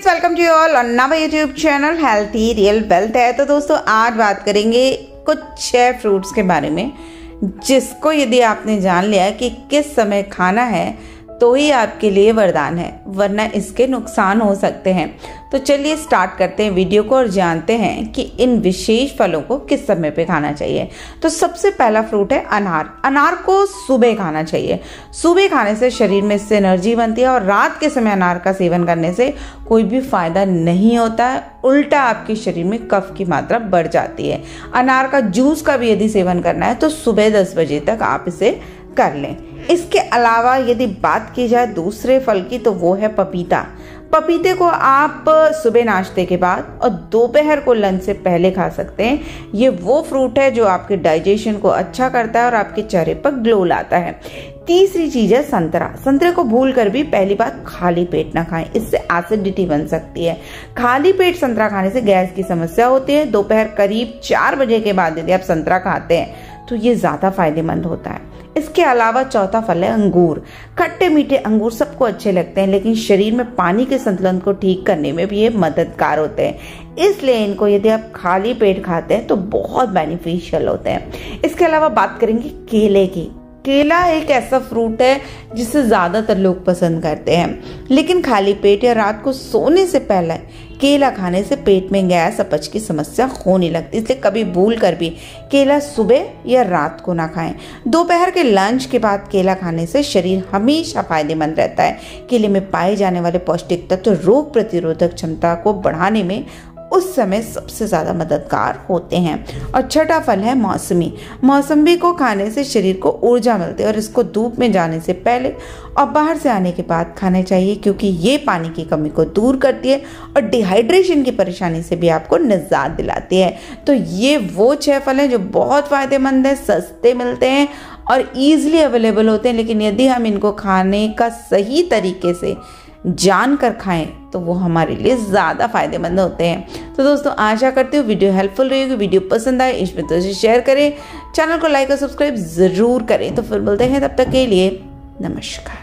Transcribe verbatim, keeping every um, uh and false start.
Friends, welcome to all on नवा YouTube channel healthy real wealth है। तो दोस्तों आज बात करेंगे कुछ छह फ्रूट्स के बारे में जिसको यदि आपने जान लिया कि किस समय खाना है तो ही आपके लिए वरदान है, वरना इसके नुकसान हो सकते हैं। तो चलिए स्टार्ट करते हैं वीडियो को और जानते हैं कि इन विशेष फलों को किस समय पे खाना चाहिए। तो सबसे पहला फ्रूट है अनार। अनार को सुबह खाना चाहिए। सुबह खाने से शरीर में इससे एनर्जी बनती है और रात के समय अनार का सेवन करने से कोई भी फायदा नहीं होता है, उल्टा आपके शरीर में कफ की मात्रा बढ़ जाती है। अनार का जूस का भी यदि सेवन करना है तो सुबह दस बजे तक आप इसे कर लें। इसके अलावा यदि बात की जाए दूसरे फल की तो वो है पपीता। पपीते को आप सुबह नाश्ते के बाद और दोपहर को लंच से पहले खा सकते हैं। ये वो फ्रूट है जो आपके डाइजेशन को अच्छा करता है और आपके चेहरे पर ग्लो लाता है। तीसरी चीज है संतरा। संतरे को भूल कर भी पहली बात खाली पेट ना खाएं, इससे एसिडिटी बन सकती है। खाली पेट संतरा खाने से गैस की समस्या होती है। दोपहर करीब चार बजे के बाद यदि आप संतरा खाते हैं तो ये ज्यादा फायदेमंद होता है। इसके अलावा चौथा फल है अंगूर। खट्टे मीठे अंगूर सबको अच्छे लगते हैं, लेकिन शरीर में पानी के संतुलन को ठीक करने में भी ये मददगार होते हैं। इसलिए इनको यदि आप खाली पेट खाते हैं तो बहुत बेनिफिशियल होते हैं। इसके अलावा बात करेंगे केले की। केला एक ऐसा फ्रूट है जिसे ज्यादातर लोग पसंद करते हैं, लेकिन खाली पेट या रात को सोने से पहले केला खाने से पेट में गैस अपच की समस्या होने लगती है। इसलिए कभी भूल कर भी केला सुबह या रात को ना खाएं। दोपहर के लंच के बाद केला खाने से शरीर हमेशा फायदेमंद रहता है। केले में पाए जाने वाले पौष्टिक तत्व तो रोग प्रतिरोधक क्षमता को बढ़ाने में उस समय सबसे ज्यादा मददगार होते हैं। और छठा फल है मौसमी। मौसमी को खाने से शरीर को ऊर्जा मिलती है और इसको धूप में जाने से पहले और बाहर से आने के बाद खाना चाहिए, क्योंकि ये पानी की कमी को दूर करती है और डिहाइड्रेशन की परेशानी से भी आपको निजात दिलाती है। तो ये वो छह फल हैं जो बहुत फायदेमंद है, सस्ते मिलते हैं और ईजिली अवेलेबल होते हैं। लेकिन यदि हम इनको खाने का सही तरीके से जानकर खाएं तो वो हमारे लिए ज़्यादा फायदेमंद होते हैं। तो दोस्तों आशा करती हूँ वीडियो हेल्पफुल रही होगी। वीडियो पसंद आए इस वीडियो से शेयर करें, चैनल को लाइक और सब्सक्राइब ज़रूर करें। तो फिर मिलते हैं, तब तक के लिए नमस्कार।